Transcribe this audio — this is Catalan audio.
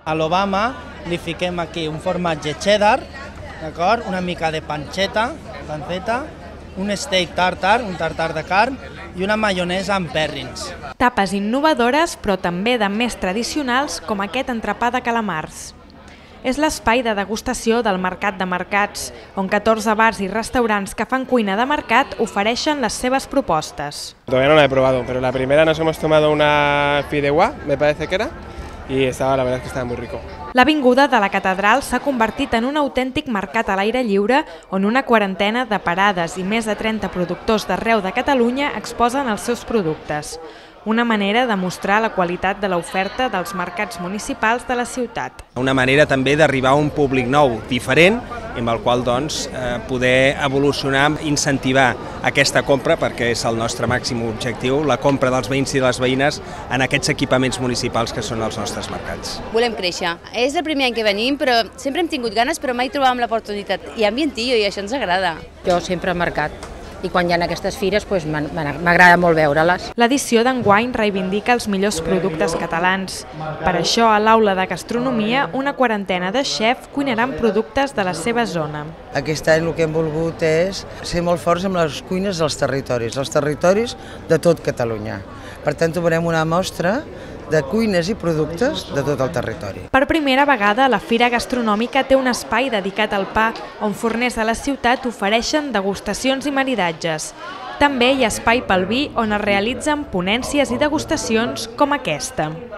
A l'Obama li fiquem aquí un formatge cheddar, d'acord? Una mica de panceta, un steak tartar, un tartar de carn i una maionesa amb pèrrins. Tapes innovadores, però també de més tradicionals, com aquest entrepà de calamars. És l'espai de degustació del Mercat de Mercats, on 14 bars i restaurants que fan cuina de mercat ofereixen les seves propostes. Todavía no la he probado, pero la primera nos hemos tomado una fideuà, me parece que era, y la verdad es que estaba muy rico. L'avinguda de la Catedral s'ha convertit en un autèntic mercat a l'aire lliure on una quarantena de parades i més de 30 productors d'arreu de Catalunya exposen els seus productes. Una manera de mostrar la qualitat de l'oferta dels mercats municipals de la ciutat. Una manera també d'arribar a un públic nou, diferent, amb el qual poder evolucionar, incentivar aquesta compra, perquè és el nostre màxim objectiu, la compra dels veïns i les veïnes en aquests equipaments municipals que són els nostres mercats. Volem créixer. És el primer any que venim, però sempre hem tingut ganes, però mai trobàvem l'oportunitat. I ambientillo, i això ens agrada. Jo sempre al mercat. I quan hi ha aquestes fires m'agrada molt veure-les. L'edició d'enguany reivindica els millors productes catalans. Per això, a l'aula de gastronomia, una quarantena de xefs cuinaran productes de la seva zona. Aquest any el que hem volgut és ser molt forts amb les cuines dels territoris de tot Catalunya. Per tant, trobarem una mostra de cuines i productes de tot el territori. Per primera vegada, la Fira Gastronòmica té un espai dedicat al pa, on forners de la ciutat ofereixen degustacions i maridatges. També hi ha espai pel vi, on es realitzen ponències i degustacions com aquesta.